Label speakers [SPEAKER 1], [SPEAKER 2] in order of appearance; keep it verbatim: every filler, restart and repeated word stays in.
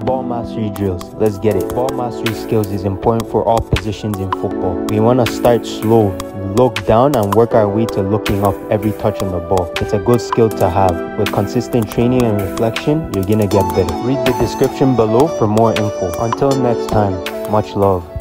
[SPEAKER 1] Ball mastery drills. Let's get it. Ball mastery skills is important for all positions in football. We want to start slow, look down and work our way to looking up every touch on the ball. It's a good skill to have. With consistent training and reflection, you're gonna get better. Read the description below for more info. Until next time, much love.